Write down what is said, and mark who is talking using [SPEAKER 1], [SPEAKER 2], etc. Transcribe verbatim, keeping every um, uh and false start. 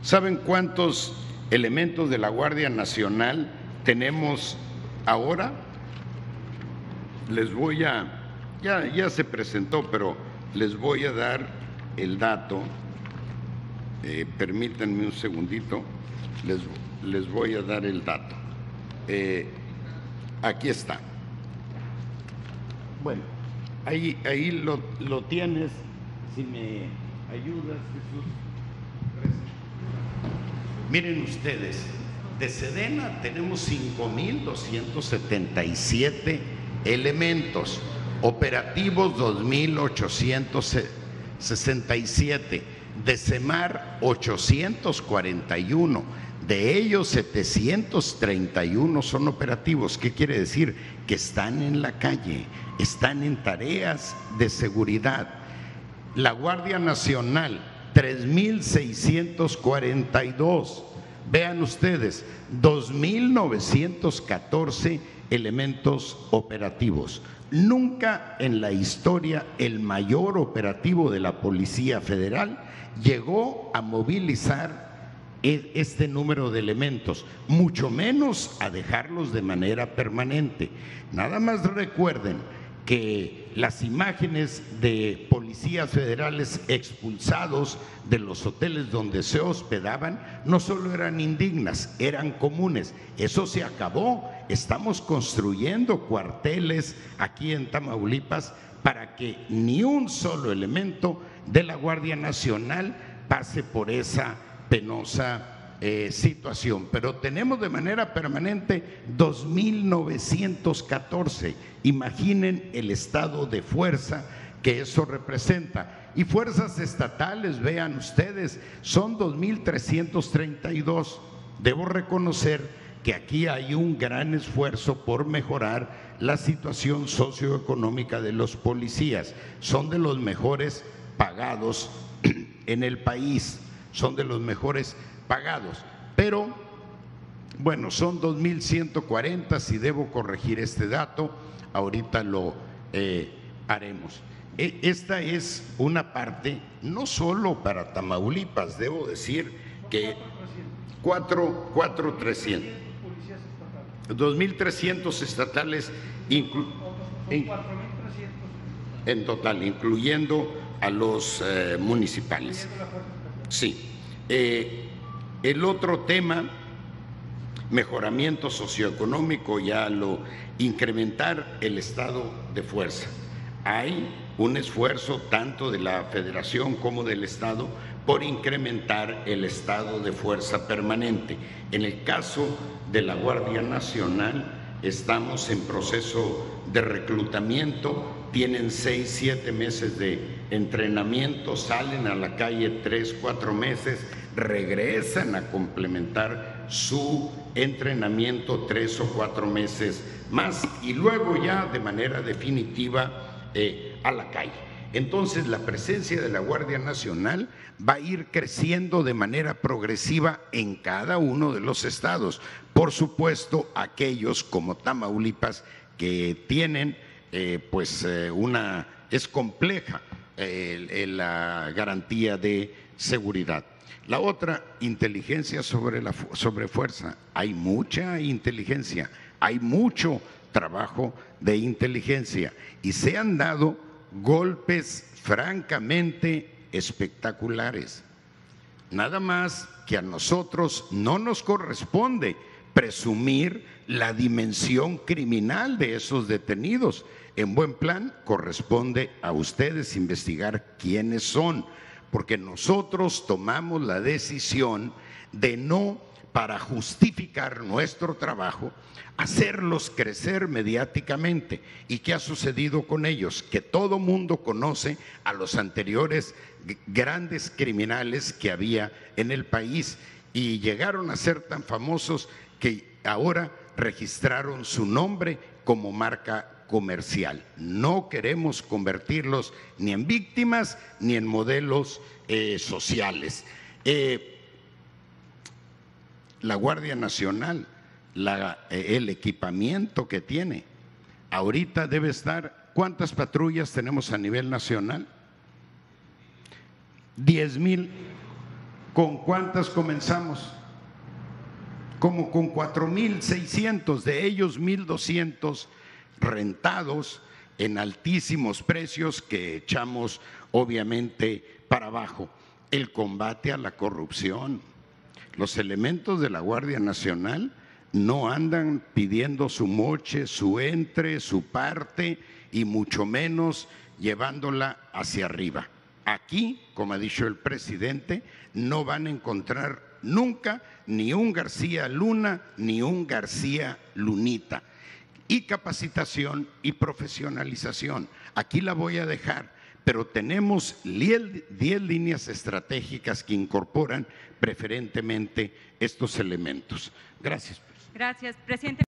[SPEAKER 1] ¿Saben cuántos elementos de la Guardia Nacional tenemos ahora? Les voy a, ya, ya se presentó, pero les voy a dar el dato. Eh, permítanme un segundito, les, les voy a dar el dato. Eh, aquí está. Bueno, ahí, ahí lo, lo tienes. Si me ayudas, Jesús. Miren ustedes, de Sedena tenemos cinco mil doscientos setenta y siete elementos, operativos dos mil ochocientos sesenta y siete, de CEMAR ochocientos cuarenta y uno, de ellos setecientos treinta y uno son operativos. ¿Qué quiere decir? Que están en la calle, están en tareas de seguridad. La Guardia Nacional, tres mil seiscientos cuarenta y dos. Vean ustedes, dos mil novecientos catorce elementos operativos. Nunca en la historia el mayor operativo de la Policía Federal llegó a movilizar este número de elementos, mucho menos a dejarlos de manera permanente. Nada más recuerden que las imágenes de policías federales expulsados de los hoteles donde se hospedaban no solo eran indignas, eran comunes. Eso se acabó. Estamos construyendo cuarteles aquí en Tamaulipas para que ni un solo elemento de la Guardia Nacional pase por esa penosa Eh, situación, pero tenemos de manera permanente dos mil novecientos catorce. Imaginen el estado de fuerza que eso representa. Y fuerzas estatales, vean ustedes, son dos mil trescientos treinta y dos. Debo reconocer que aquí hay un gran esfuerzo por mejorar la situación socioeconómica de los policías. Son de los mejores pagados en el país, son de los mejores pagados, pero bueno, son dos mil ciento cuarenta, si debo corregir este dato, ahorita lo eh, haremos. Esta es una parte, no solo para Tamaulipas, debo decir que cuatro mil trescientos, dos mil trescientos estatales inclu, en, en total, incluyendo a los eh, municipales. Sí. Eh, El otro tema, mejoramiento socioeconómico, ya lo incrementar el estado de fuerza. Hay un esfuerzo tanto de la Federación como del Estado por incrementar el estado de fuerza permanente. En el caso de la Guardia Nacional, estamos en proceso de reclutamiento, tienen seis, siete meses de entrenamiento, salen a la calle tres, cuatro meses, regresan a complementar su entrenamiento tres o cuatro meses más y luego ya de manera definitiva eh, a la calle. Entonces la presencia de la Guardia Nacional va a ir creciendo de manera progresiva en cada uno de los estados. Por supuesto, aquellos como Tamaulipas que tienen eh, pues eh, una, es compleja eh, la garantía de seguridad. La otra, inteligencia sobre la sobre fuerza. Hay mucha inteligencia, hay mucho trabajo de inteligencia y se han dado golpes francamente espectaculares. Nada más que a nosotros no nos corresponde presumir la dimensión criminal de esos detenidos. En buen plan, corresponde a ustedes investigar quiénes son, porque nosotros tomamos la decisión de no, para justificar nuestro trabajo, hacerlos crecer mediáticamente. ¿Y qué ha sucedido con ellos? Que todo mundo conoce a los anteriores grandes criminales que había en el país y llegaron a ser tan famosos que ahora registraron su nombre como marca comercial. No queremos convertirlos ni en víctimas ni en modelos eh, sociales. Eh, la Guardia Nacional, la, eh, el equipamiento que tiene, ahorita debe estar, ¿cuántas patrullas tenemos a nivel nacional? diez mil, ¿Con cuántas comenzamos? Como con cuatro mil seiscientos, de ellos mil doscientos rentados en altísimos precios que echamos obviamente para abajo. El combate a la corrupción. Los elementos de la Guardia Nacional no andan pidiendo su moche, su entre, su parte y mucho menos llevándola hacia arriba. Aquí, como ha dicho el presidente, no van a encontrar nunca ni un García Luna ni un García Lunita. Y capacitación y profesionalización. Aquí la voy a dejar, pero tenemos diez líneas estratégicas que incorporan preferentemente estos elementos. Gracias.
[SPEAKER 2] Gracias, presidente.